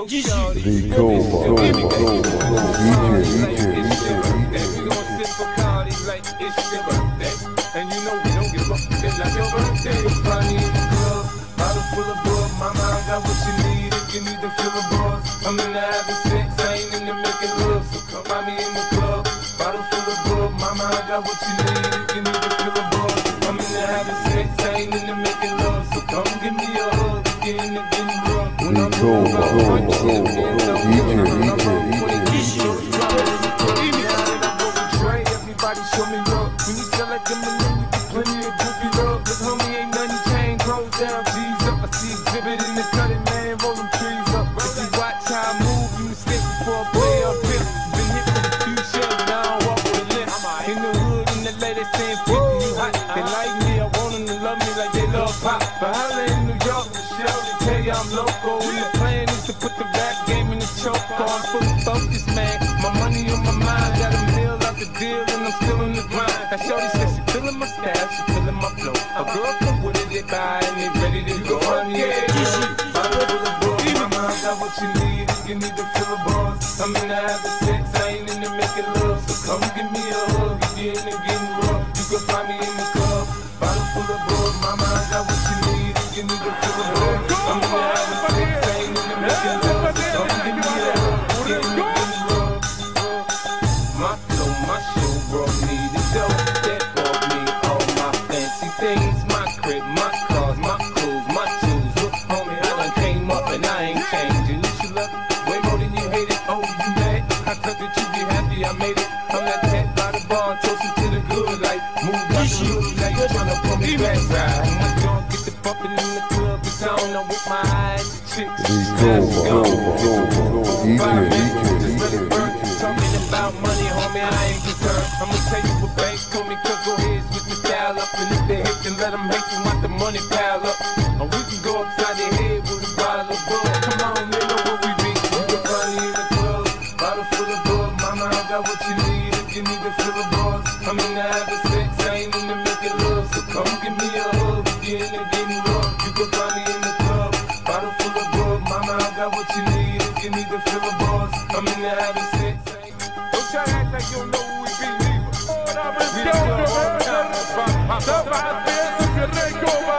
And you know we don't give up. It's like your birthday. Party in the club, bottle full of bug. Mama, I got what you need if you need to feel the buzz. I'm in the having sex, I ain't in the making love. So come find me in the club, bottle full of bug. Mama, I got what you need if you need to feel the buzz. I'm in the having sex, I ain't in the making love. So come give me a hug, get in the getting rough. When I'm everybody show me love. When you sell like them, you get plenty of groupie love. Cause homie ain't nothing changed, close down, G's up. I see exhibit in the cutting, man, roll them trees up. If you watch how I move, you mistake before I play up here. Been hit with a few shells, now I walk with a limp. In the hood, in the lady saying 50, you hot. They like me, I want them to love me like they love pop. But holla in New York, Michelle, they tell you I'm local. And the plan is to put the rap game in the choke. I'm fully focused, man. My money on my mind, got a meal out the deal, and I'm still in the grind. Now shorty says she feeling my style, she feeling my flow. A girl come with it, they buy, and they ready to go. Bottle full of bug, mama, I got what you need if you need to feel a buzz. I'm in the having sex, I ain't in the making love. So come give me a hug if you're in the getting rough. You can find me in the club, bottle full of bug, mama, I got what you need if you need to feel a buzz. I'm in the having sex, I ain't in the making love. So come give me a hug if you're in the getting rough. My flow, my show brought me the dough that brought me all my fancy things. My crib, my cars, my clothes, my shoes. Look, homie, I done came up and I ain't changing. You should love it way more than you hate it. Oh, you mad? I thought that you be happy I made it. I'm that cat by the bar, toasting to the good life. Move out the hood like you tryna pull me backside. My dog get the bumping in the club, it's on. I'm with my eyes, chicks. Talking about money, homie, I ain't concerned. I'ma tell you what banks told me, cause go ahead, switch the style up. And if they hate, then let them hate you, want the money pile up. Or we can go upside their head with a bottle of bug. Come on, they know what we be. You can find me in the club, bottle full of bug. Mama, I got what you need if you need to feel the buzz. I'm in the having sex, I ain't in the making love. So come give me a hug if you're in the getting rough. You can find me in the club, bottle full of bug. Mama, I got what you need if you need to feel the buzz. I'm in the having sex. Don't try to act like you don't know who we be, neither. We don't know all the time. Recoba.